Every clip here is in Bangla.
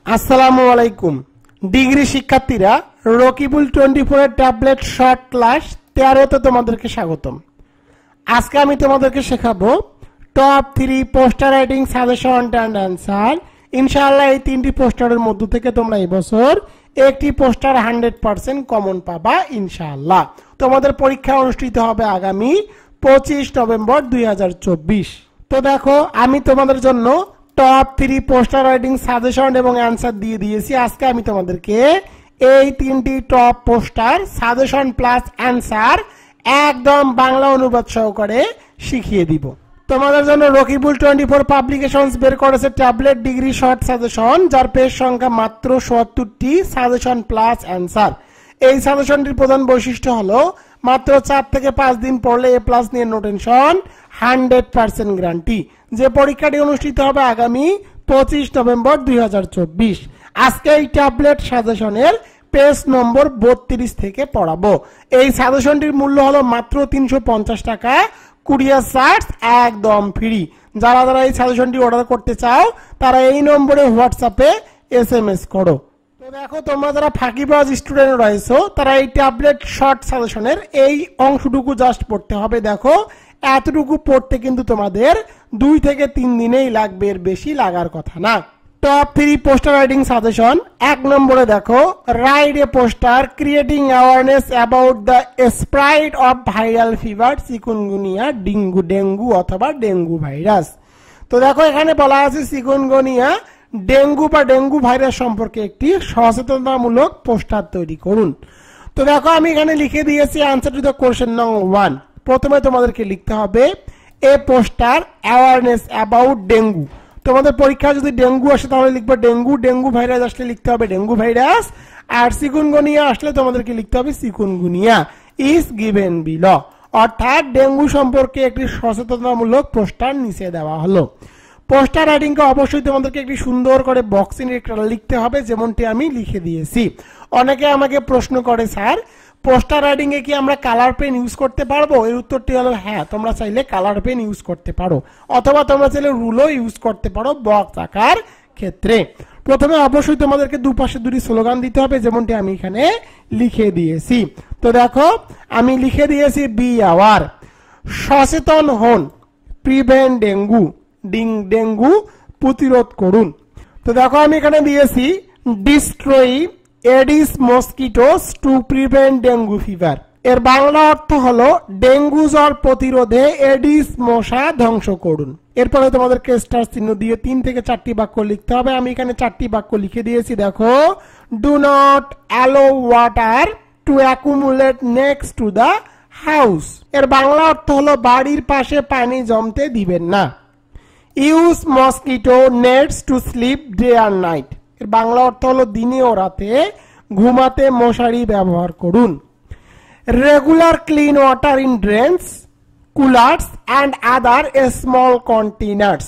আসসালামু আলাইকুম ডিগ্রি শিক্ষার্থীরা রকিবুল 24 এর ট্যাবলেট শর্ট ক্লাস 13 তে তোমাদেরকে স্বাগতম। আজকে আমি তোমাদেরকে শেখাবো top 3 poster writing suggestion and answer. ইনশাআল্লাহ এই তিনটি পোস্টারের মধ্য থেকে তোমরা এই বছর একটি পোস্টার 100% কমন পাবা ইনশাআল্লাহ। তোমাদের পরীক্ষা অনুষ্ঠিত হবে আগামী 25 নভেম্বর 2024। তো দেখো আমি তোমাদের জন্য টপ 3 পোস্টার রাইটিং সাজেশন এবং অ্যানসার দিয়ে দিয়েছি। আজকে আমি তোমাদেরকে এই তিনটি top poster suggestion plus answer একদম বাংলা অনুবাদ সহকারে শিখিয়ে দিব। তোমাদের জন্য রকিবুল 24 পাবলিকেশনস বের করেছে ট্যাবলেট ডিগ্রি শর্ট সাজেশন, যার পেজ সংখ্যা মাত্র ৭০টি সাজেশন প্লাস অ্যানসার। এই সাজেশনটির প্রধান বৈশিষ্ট্য হলো মাত্র 4 থেকে 5 দিন পড়লে এ প্লাস নিয়ে নো টেনশন, 100% গ্যারান্টি। যে পরীক্ষাটি অনুষ্ঠিত হবে আগামী 25 নভেম্বর 2024। আজকে এই ট্যাবলেট সাজেশনের পেজ নম্বর 32 থেকে পড়াবো। এই সাজেশনটির মূল্য হলো মাত্র 350 টাকা, কুরিয়ার চার্জ একদম ফ্রি। যারা যারা এই সাজেশনটি অর্ডার করতে চাও তারা এই নম্বরে হোয়াটসঅ্যাপে SMS করো। তো দেখো তোমরা যারা ফাঁকিবাজ স্টুডেন্ট রয়েছো তারা এই ট্যাবলেট শর্ট সাজেশনের এই অংশটুকু জাস্ট পড়তে হবে। দেখো এতটুকু পড়তে কিন্তু তোমাদের 2 থেকে 3 দিনেই লাগবে, এর বেশি লাগার কথা না। Top 3 poster writing suggestion. 1 নম্বরে দেখো write a poster creating awareness about the spread of viral fever, chikungunya, dengue অথবা ডেঙ্গু ভাইরাস। তো দেখো এখানে বলা আছে চিকুনগুনিয়া, ডেঙ্গু বা ডেঙ্গু ভাইরাস সম্পর্কে একটি সচেতনতামূলক পোস্টার তৈরি করুন। তো দেখো আমি এখানে লিখে দিয়েছি answer to the question number 1। প্রথমে তোমাদেরকে লিখতে হবে a poster awareness about dengue. তোমাদের পরীক্ষা যদি ডেঙ্গু আসে তাহলে লিখবে ডেঙ্গু, ডেঙ্গু ভাইরাস আসলে লিখতে হবে ডেঙ্গু ভাইরাস, আর চিকুনগুনিয়া আসলে তোমাদেরকে লিখতে হবে চিকুনগুনিয়া ইজ গিভেন বিলো। অর্থাৎ ডেঙ্গু সম্পর্কে একটি সচেতনতামূলক পোস্টার নিচে দেওয়া হলো। পোস্টার রাইটিংকে অবশ্যই তোমাদেরকে একটি সুন্দর করে বক্সিং লিখতে হবে, যেমনটি আমি লিখে দিয়েছি। অনেকে আমাকে প্রশ্ন করে স্যার পোস্টার রাইটিং এ কি আমরা কালার পেন ইউজ করতে পারবো? এর উত্তরটি হলো হ্যাঁ, তোমরা চাইলে কালার পেন ইউজ করতে পারো অথবা তোমরা চাইলে রুলও ইউজ করতে পারো বক্স আঁকার ক্ষেত্রে। প্রথমে অবশ্যই তোমাদেরকে দুপাশে দুটি স্লোগান দিতে হবে, যেমনটি আমি এখানে লিখে দিয়েছি। তো দেখো আমি লিখে দিয়েছি বি আওয়ার, সচেতন হন, প্রিভেন্ট ডেঙ্গু, ডেঙ্গু প্রতিরোধ করুন। তো দেখো আমি এখানে দিয়েছি destroy Aedes mosquitoes to prevent dengue fever. এর বাংলা অর্থ হলো ডেঙ্গু জ্বর প্রতিরোধে এডিস মশা ধ্বংস করুন। এরপরে তোমাদেরকে স্টার চিহ্ন দিয়ে 3 থেকে 4টি বাক্য লিখতে হবে। আমি এখানে 4টি বাক্য লিখে দিয়েছি। দেখো do not allow water to accumulate next to the house. এর বাংলা অর্থ হলো বাড়ির পাশে পানি জমতে দিবেন না। Use mosquito nets to sleep day আর নাইট। এর বাংলা অর্থ হলো দিনে ও রাতে ঘুমাতে মশারি ব্যবহার করুন। Regular clean water in drains, coolers and other small containers.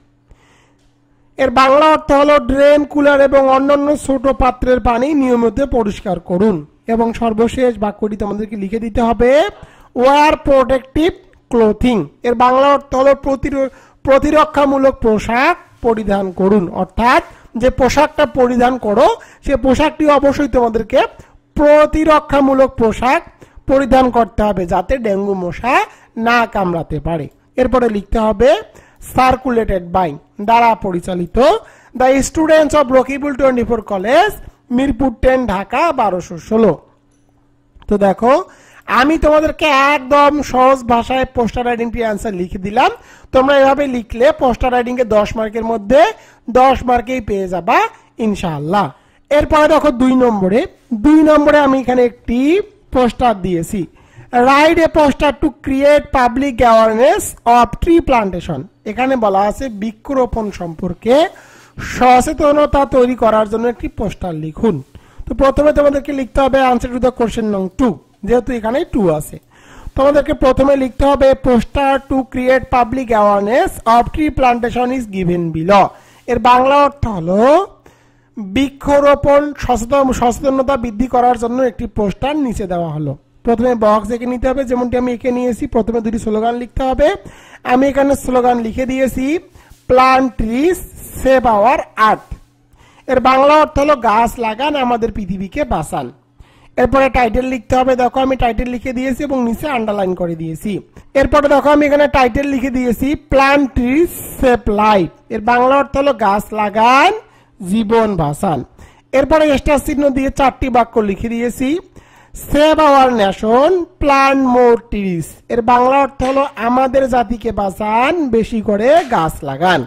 এর বাংলা অর্থ হলো ড্রেন, কুলার এবং অন্যান্য ছোট পাত্রের পানি নিয়মিত পরিষ্কার করুন। এবং সর্বশেষ বাক্যটি তোমাদেরকে লিখে দিতে হবে ওয়ার প্রোটেক্টিভ ক্লোথিং। এর বাংলা অর্থ হলো প্রতিরক্ষামূলক পোশাক পরিধান করুন। অর্থাৎ যে পোশাকটা পরিধান করো সে পোশাকটি অবশ্যই তোমাদেরকে প্রতিরক্ষামূলক পোশাক পরিধান করতে হবে, যাতে ডেঙ্গু মশা না কামড়াতে পারে। এরপরে লিখতে হবে সার্কুলেটেড বাই, দ্বারা পরিচালিত, the students of Rakibul 24 college, Mirpur 10, Dhaka 1216। তো দেখো আমি তোমাদেরকে একদম সহজ ভাষায় পোস্টার রাইটিংটি অ্যান্সার লিখে দিলাম। তোমরা এভাবে লিখলে পোস্টার রাইটিং এ 10 মার্কের মধ্যে 10 মার্কেই পেয়ে যাবা ইনশাআল্লাহ। এরপরে দেখো 2 নম্বরে আমি এখানে একটি পোস্টার দিয়েছি write a poster to create public awareness of tree plantation. এখানে বলা আছে বৃক্ষরোপণ সম্পর্কে সচেতনতা তৈরি করার জন্য একটি পোস্টার লিখুন। তো প্রথমে তোমাদেরকে লিখতে হবে answer to the question number 2, যেহেতু এখানে 2 আছে। তোমাদেরকে প্রথমে লিখতে হবে poster to create public awareness of tree plantation is given below. এর বাংলা অর্থ হলো বৃক্ষরোপণ সচেতনতা বৃদ্ধি করার জন্য একটি পোস্টার নিচে দেওয়া হলো। প্রথমে বক্স এঁকে নিতে হবে, যেমনটি আমি এঁকে নিয়েছি। প্রথমে 2টি স্লোগান লিখতে হবে। আমি এখানে স্লোগান লিখে দিয়েছি plant trees save our earth. এর বাংলা অর্থ হলো গাছ লাগান আমাদের পৃথিবীকে বাঁচান। এরপরে টাইটেল লিখতে হবে, দেখো আমি টাইটেল লিখে দিয়েছি এবং নিচে আন্ডারলাইন করে দিয়েছি। এরপরে দেখো আমি এখানে টাইটেল লিখে দিয়েছি প্ল্যান্ট ট্রিজ সেভ লাইফ, এর বাংলা অর্থ হলো গাছ লাগান জীবন বাঁচান। এরপরে স্টার চিহ্ন দিয়ে 4টি বাক্য লিখে দিয়েছি, save our nation plant more trees, এর বাংলা অর্থ হলো আমাদের জাতিকে বাঁচান বেশি করে গাছ লাগান।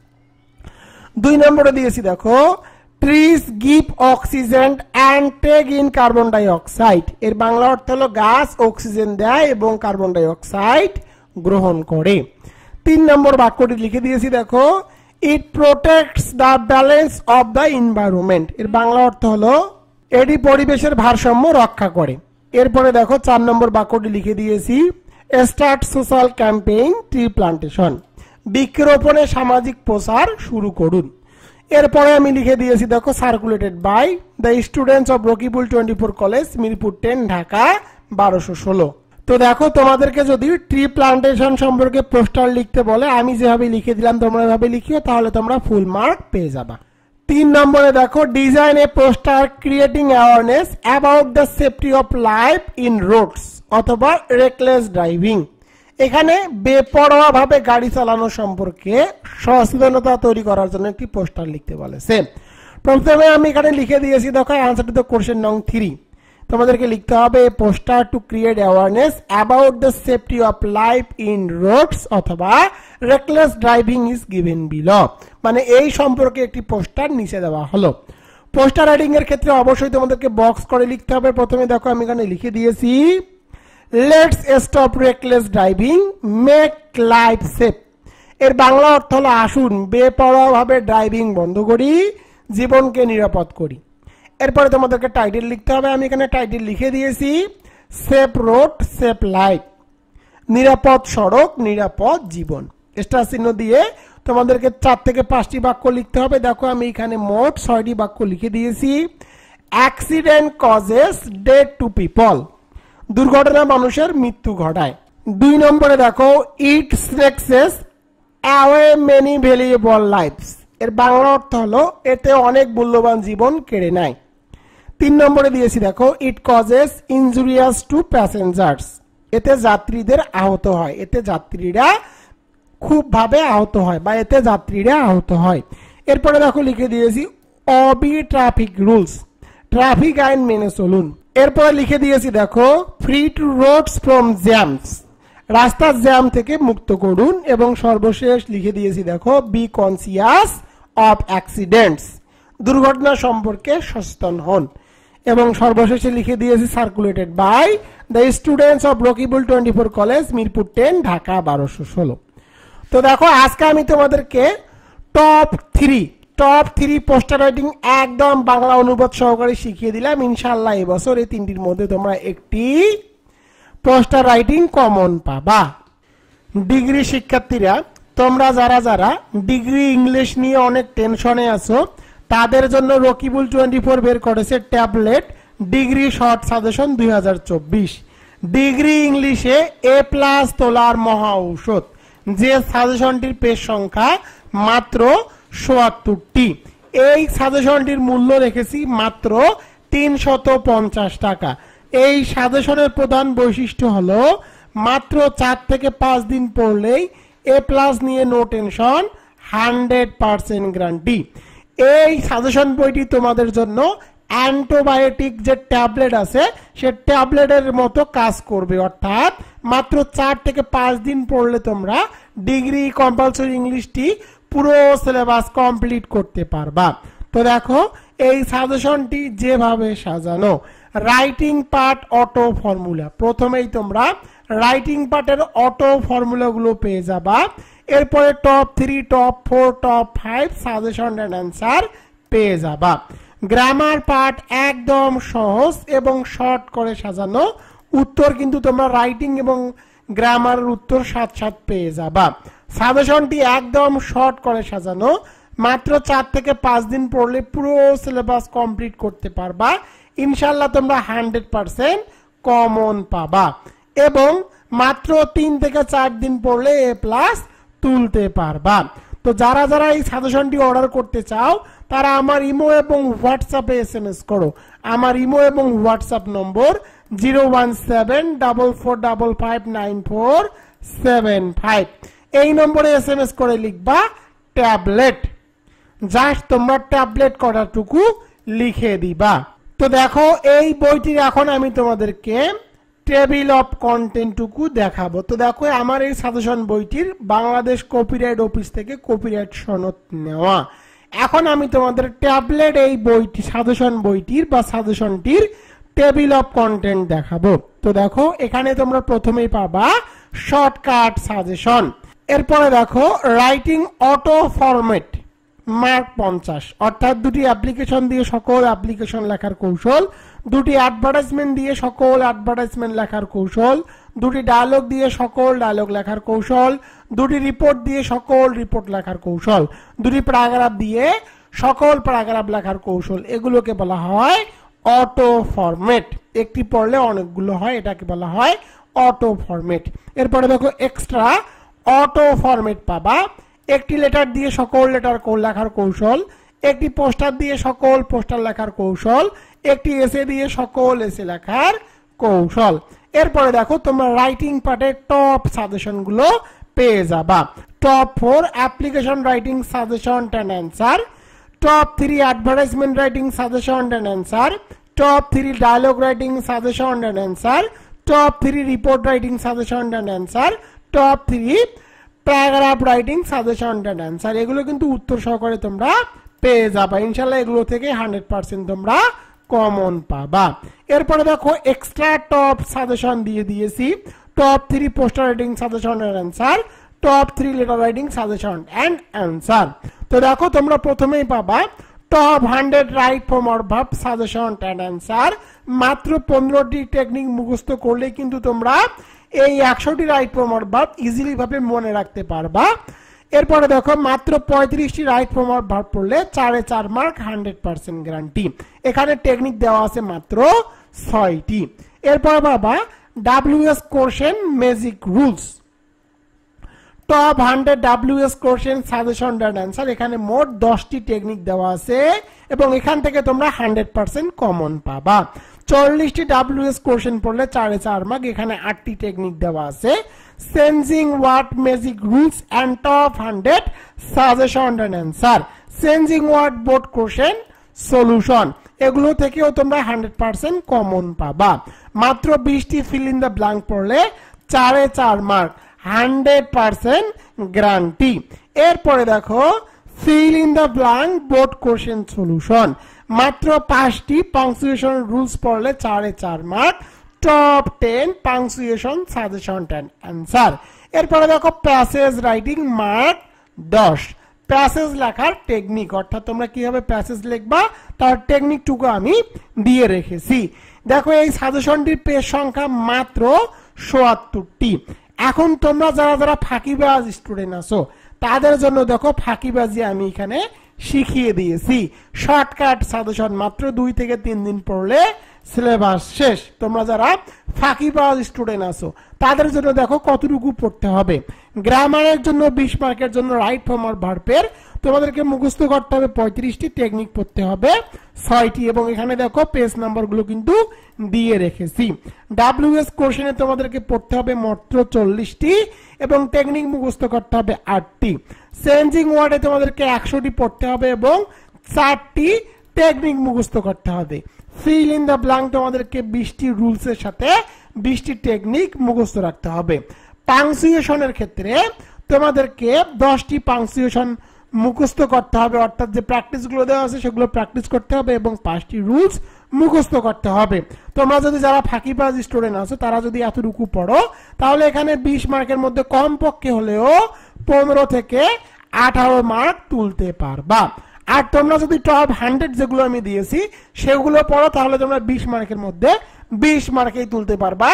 2 নম্বরে দিয়েছি দেখো trees give oxygen and take in carbon dioxide, এর বাংলা অর্থ হলো গাছ অক্সিজেন দেয় এবং কার্বন ডাই অক্সাইড গ্রহণ করে। 3 নম্বর বাক্যটি লিখে দিয়েছি দেখো it protects the balance of the environment, এর বাংলা অর্থ হলো এটি পরিবেশের ভারসাম্য রক্ষা করে। এরপরে দেখো 4 নম্বর বাক্যটি লিখে দিয়েছি start social campaign tree plantation, বৃক্ষরোপণের সামাজিক প্রচার শুরু করুন। এরপরে আমি লিখে দিয়েছি দেখো circulated by the students of Rakibul 24 college Mirpur 10 Dhaka 1216। তো দেখো তোমাদেরকে যদি ট্রি প্লান্টেশন সম্পর্কে পোস্টার লিখতে বলে আমি যেভাবে লিখে দিলাম তোমরা এভাবে লিখিও, তাহলে তোমরা ফুল মার্ক পেয়ে যাবা। 3 নম্বরে দেখো design a poster creating awareness about the safety of life in roads অথবা রেকলেস ড্রাইভিং, এখানে বেপরোয়া ভাবে গাড়ি চালানো সম্পর্কে সচেতনতা তৈরি করার জন্য একটি পোস্টার লিখতে বলেছে। প্রথমে আমি এখানে লিখে দিয়েছি দেখো অ্যানসার টু দ্য কোশ্চেন নং 3, তোমাদেরকে লিখতে হবে poster to create awareness about the safety of life in roads অথবা reckless driving is given below, মানে এই সম্পর্কে একটি পোস্টার নিচে দেওয়া হলো। পোস্টার রাইটিং এর ক্ষেত্রে অবশ্যই তোমাদেরকে বক্স করে লিখতে হবে। প্রথমে দেখো আমি এখানে লিখে দিয়েছি let's stop reckless driving make life safe, এর বাংলা অর্থ হলো আসুন বেপরোয়া ভাবে ড্রাইভিং বন্ধ করি জীবনকে নিরাপদ করি। এরপরে তোমাদেরকে টাইটেল লিখতে হবে, আমি এখানে টাইটেল লিখে দিয়েছি সেফ রোড সেফ লাইফ, নিরাপদ সড়ক নিরাপদ জীবন। স্টার চিহ্ন দিয়ে তোমাদেরকে 4 থেকে 5টি বাক্য লিখতে হবে। দেখো আমি এখানে মোট 6টি বাক্য লিখে দিয়েছি। Accident causes death to people, দুর্ঘটনা মানুষের মৃত্যু ঘটায়। 2 নম্বরে দেখো it snatches away many valuable lives, এর বাংলা অর্থ হলো এতে অনেক মূল্যবান জীবন কেড়ে নেয়। 3 নম্বরে দিয়েছি দেখো it causes injurious to passengers, এতে যাত্রীদের আহত হয়, এতে যাত্রীরা খুব ভাবে আহত হয় বা এতে যাত্রীরা আহত হয়। এরপরে দেখো লিখে দিয়েছি অবি ট্রাফিক রুলস, ট্রাফিক আইন মেনে চলুন। এরপরে লিখে দিয়েছি দেখো free to roads from jams, রাস্তার জ্যাম থেকে মুক্ত করুন। এবং সর্বশেষ লিখে দিয়েছি দেখো বি কনসিয়াস অফ অ্যাক্সিডেন্টস, দুর্ঘটনা সম্পর্কে সচেতন হন। এবং সর্বশেষে লিখে দিয়েছি circulated by the students of Rakibul 24 college Mirpur 10 Dhaka 1216। তো দেখো আজকে আমি তোমাদেরকে টপ 3 পোস্টার রাইটিং একদম বাংলা অনুবাদ সহকারে শিখিয়ে দিলাম। ইনশাআল্লাহ এবছর এই 3টির মধ্যে তোমরা একটি পোস্টার রাইটিং কমন পাবা। ডিগ্রি শিক্ষার্থীরা তোমরা যারা ডিগ্রি ইংলিশ নিয়ে অনেক টেনশনে আছো তাদের জন্য রকিবুল 24 বের করেছে tablet degree short suggestion 2024, degree ইংলিশে A+ তোলার মহা ঔষধ, যে সাজেশনটির পেজ সংখ্যা মাত্র ৭৭টি। এই সাজেশনটির মূল্য রেখেছি মাত্র ৩৫০ টাকা। এই সাজেশনের প্রধান বৈশিষ্ট্য হলো মাত্র 4 থেকে 5 দিন পড়লেই A+ নিয়ে নো টেনশন 100% গ্যারান্টি। এই সাজেশন বইটি তোমাদের জন্য অ্যান্টিবায়োটিক যে ট্যাবলেট আছে সে ট্যাবলেটের মতো কাজ করবে, অর্থাৎ মাত্র 4 থেকে 5 দিন পড়লে তোমরা ডিগ্রি কম্পালসরি ইংলিশটি পুরো সিলেবাস কমপ্লিট করতে পারবা। তো দেখো এই সাজেশনটি যেভাবে সাজানো, রাইটিং পার্ট অটো ফর্মুলা, প্রথমেই তোমরা রাইটিং পার্টের অটো ফর্মুলাগুলো পেয়ে যাবা। এরপরে top 3, top 4, top 5 suggestion and answer পেয়ে যাবা। গ্রামার পার্ট একদম সহজ এবং শর্ট করে সাজানো, উত্তর কিন্তু তোমরা রাইটিং এবং গ্রামারের উত্তর সাথে পেয়ে যাবা। সাজেশনটি একদম শর্ট করে সাজানো, মাত্র 4 থেকে 5 দিন পড়লে পুরো সিলেবাস কমপ্লিট করতে পারবা। ইনশাআল্লাহ তোমরা 100% কমন পাবা এবং মাত্র 3 থেকে 4 দিন পড়লে A+ তুলতে পারবা। তো যারা এই সাজেশনটি অর্ডার করতে চাও তারা আমার ইমো এবং হোয়াটসঅ্যাপে SMS করো। আমার ইমো এবং হোয়াটসঅ্যাপ নম্বর 01744559475। এই নম্বরে SMS করে লিখবা ট্যাবলেট। জাস্ট তোমরা ট্যাবলেট করাটুকু লিখে দিবা। তো দেখো এই বইটির এখন আমি তোমাদেরকে টেবিল অফ কন্টেন্টটুকু দেখাবো। তো দেখো আমার এই সাজেশন বইটির বাংলাদেশ কপিরাইট অফিস থেকে কপিরাইট সনদ নেওয়া। এখন আমি তোমাদের ট্যাবলেট এই বইটি সাজেশন বইটির বা সাজেশনটির টেবিল অফ কন্টেন্ট দেখাবো। তো দেখো এখানে তোমরা প্রথমেই পাবা শর্টকাট সাজেশন। এরপরে দেখো রাইটিং অটো ফরম্যাট মার্ক 50, অর্থাৎ দুটি অ্যাপ্লিকেশন দিয়ে সকল অ্যাপ্লিকেশন লেখার কৌশল, দুটি অ্যাডভার্টাইজমেন্ট দিয়ে সকল অ্যাডভার্টাইজমেন্ট লেখার কৌশল, দুটি ডায়লগ দিয়ে সকল ডায়লগ লেখার কৌশল, দুটি রিপোর্ট দিয়ে সকল রিপোর্ট লেখার কৌশল, দুটি প্যারাগ্রাফ দিয়ে সকল প্যারাগ্রাফ লেখার কৌশল, এগুলোকে বলা হয় অটো ফরম্যাট। একটি পড়লে অনেকগুলো হয়, এটাকে বলা হয় অটো ফরম্যাট। এরপরে দেখো এক্সট্রা অটো ফরম্যাট পাবা। একটি লেটার দিয়ে সকল লেটার লেখার কৌশল, একটি পোস্টার দিয়ে সকল পোস্টার লেখার কৌশল, একটি এসে দিয়ে সকল এসে লেখার কৌশল। এরপরে দেখো তোমরা রাইটিং পার্টের টপ সাজেশন গুলো পেয়ে যাবা। Top 4 application writing suggestion and answer, top 3 advertisement writing suggestion and answer, top 3 dialogue writing suggestion and answer, top 3 report writing suggestion and answer, top 3 paragraph writing suggestion and answer. এগুলো কিন্তু উত্তর সহকারে তোমরা পেয়ে যাবা ইনশাআল্লাহ। এগুলো থেকে 100% তোমরা কমন পাবা। এরপরে দেখো এক্সট্রা টপ সাজেশন দিয়ে দিয়েছি। Top 3 poster writing suggestion and answer, top 3 letter writing suggestion and answer. তো দেখো তোমরা প্রথমেই পাবা top 100 right form or verb suggestion and answer. মাত্র 15টি টেকনিক মুখস্থ করলে কিন্তু তোমরা এই 100টি right form or verb easily ভাবে মনে রাখতে পারবা। এরপরে দেখো মাত্র 35টি রাইট ফর্ম অর ভার্ব পড়লে 4 মার্ক 100% গ্যারান্টি। এখানে টেকনিক দেওয়া আছে মাত্র 6টি। এরপরে বাবা WS question magic rules, top 100 WS question suggestion and answer. এখানে মোট 10টি টেকনিক দেওয়া আছে এবং এখান থেকে তোমরা 100% কমন পাবা। 40টি WS কোশ্চেন পড়লে 4 মার্ক। এখানে 8টি টেকনিক দেওয়া আছে। Changing word magic rules and top 100 suggestion and answer, changing word board question solution, এগুলো থেকেও তোমরা 100% কমন পাবা। মাত্র 20টি ফিল ইন দ্য ব্ল্যাঙ্ক পড়লে 4 মার্ক, 100% গ্যারান্টি। এরপরে দেখো fill in the blank board question solution, মাত্র 5টি পাংচুয়েশন রুলস পড়লে 4 mark, top 10 punctuation suggestion and answer. এরপরে দেখো প্যাসেজ রাইটিং মার্ক 10, প্যাসেজ লেখার টেকনিক, অর্থাৎ তোমরা কিভাবে প্যাসেজ লিখবা তার টেকনিকটুকু আমি দিয়ে রেখেছি। দেখো এই সাজেশনটির পেজ সংখ্যা মাত্র ৭৭টি। এখন তোমরা যারা ফাঁকিবাজ স্টুডেন্ট আছো তাদের জন্য দেখো ফাঁকিবাজি আমি এখানে শিখিয়ে দিয়েছি। শর্টকাট সাজেশন মাত্র 2 থেকে 3 দিন পড়লে সিলেবাস শেষ। তোমরা যারা ফাঁকিবাজ স্টুডেন্ট আছো তাদের জন্য দেখো কতটুকু পড়তে হবে। গ্রামারের জন্য 20 মার্কের জন্য রাইট ফর্ম অর ভার্বের তোমাদেরকে মুখস্থ করতে হবে 35টি, টেকনিক পড়তে হবে 6টি এবং এখানে দেখো পেজ নাম্বারগুলো কিন্তু দিয়ে রেখেছি। WS কোশ্চেনে তোমাদেরকে পড়তে হবে মাত্র 40টি এবং টেকনিক মুখস্থ করতে হবে 8টি। চেঞ্জিং ওয়ার্ডে তোমাদেরকে 100টি পড়তে হবে এবং 4টি টেকনিক মুখস্থ করতে হবে। ফিল ইন দ্য ব্ল্যাঙ্ক তোমাদেরকে 20টি রুলস এর সাথে 20টি টেকনিক মুখস্থ রাখতে হবে। পাংচুয়েশনের ক্ষেত্রে তোমাদেরকে 10টি পাংচুয়েশন মুখস্থ করতে হবে, অর্থাৎ যে প্র্যাকটিস গুলো দেওয়া আছে সেগুলো প্র্যাকটিস করতে হবে এবং 5টি রুলস মুখস্থ করতে হবে। তোমরা যদি যারা ফাঁকিবাজ স্টুডেন্ট আছো তারা যদি এতটুকু পড়ো তাহলে এখানে 20 মার্কের মধ্যে কমপক্ষে হলেও 15 থেকে 18 মার্ক তুলতে পারবা। আর তোমরা যদি টপ 100 যেগুলো আমি দিয়েছি সেগুলো পড়ো তাহলে তোমরা 20 মার্কের মধ্যে 20 মার্কেই তুলতে পারবা,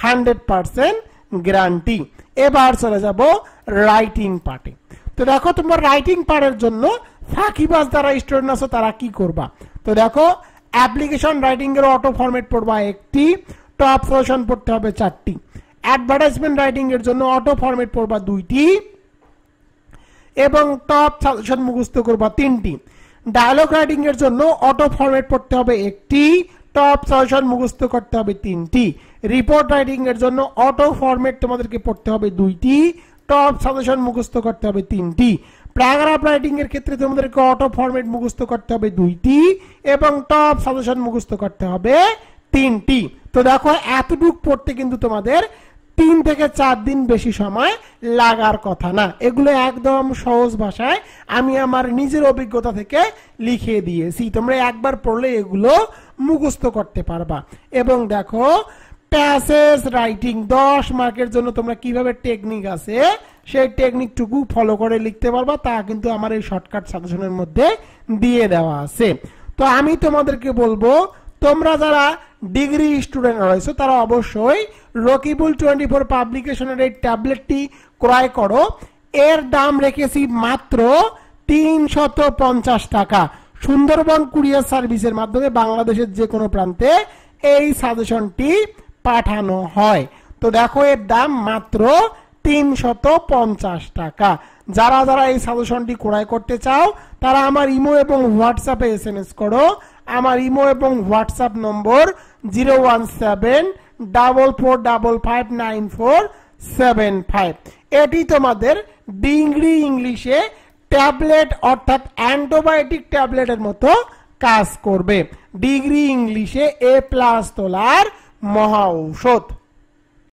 100% গ্যারান্টি। এবার চলে যাব রাইটিং পার্টে। তো দেখো তোমরা রাইটিং পার্টের জন্য ফাঁকিবাজ যারা স্টুডেন্ট আছো তারা কি করবা। তো দেখো অ্যাপ্লিকেশন রাইটিং এর অটো ফরম্যাট পড়বা 1টি, টপ সলিউশন পড়তে হবে 4টি। অ্যাডভার্টাইজমেন্ট রাইটিং এর জন্য অটো ফরম্যাট পড়বা 2টি এবং টপ সাজেশন মুখস্থ করবা 3টি। ডায়লগ রাইটিং এর জন্য অটো ফরম্যাট পড়তে হবে একটি, টপ সাজেশন মুখস্থ করতে হবে তিনটি। রিপোর্ট রাইটিং এর জন্য অটো ফরম্যাট তোমাদেরকে পড়তে হবে দুইটি, টপ সাজেশন মুখস্থ করতে হবে তিনটি। প্যারাগ্রাফ রাইটিং এর ক্ষেত্রে তোমাদেরকে অটো ফরম্যাট মুখস্থ করতে হবে দুইটি এবং টপ সাজেশন মুখস্থ করতে হবে তিনটি। তো দেখো এতটুকু পড়তে কিন্তু তোমাদের 3 থেকে 4 দিন বেশি সময় লাগার কথা না। এগুলো একদম সহজ ভাষায় আমি আমার নিজের অভিজ্ঞতা থেকে লিখে দিয়েছি, তোমরা একবার পড়লে এগুলো মুখস্থ করতে পারবা। এবং দেখো প্যাসেজ রাইটিং 10 মার্কের জন্য তোমরা কিভাবে টেকনিক আছে সেই টেকনিকটুকু ফলো করে লিখতে পারবা, তা কিন্তু আমার এই শর্টকাট সাজেশনের মধ্যে দিয়ে দেওয়া আছে। তো আমি তোমাদেরকে বলবো তোমরা যারা ডিগ্রি স্টুডেন্ট রয়েছে তারা অবশ্যই রকিবুল 24 পাবলিকেশনের এই ট্যাবলেটটি ক্রয় করো। এর দাম রেখেছি মাত্র 350 টাকা। সুন্দরবন কুরিয়ার সার্ভিসের মাধ্যমে বাংলাদেশের যে কোনো প্রান্তে এই সাজেশনটি পাঠানো হয়। তো দেখো এর দাম মাত্র 350 টাকা। যারা যারা এই সাজেশনটি ক্রয় করতে চাও তারা আমার ইমো এবং হোয়াটসঅ্যাপে SMS করো। আমার ইমো এবং হোয়াটসঅ্যাপ নম্বর 01744559475। এটি তোমাদের ডিগ্রি ইংলিশে ট্যাবলেট অর্থাৎ অ্যান্টিবায়োটিক ট্যাবলেটের মতো কাজ করবে। ডিগ্রি ইংলিশে A+ তোলার মহা ঔষধ।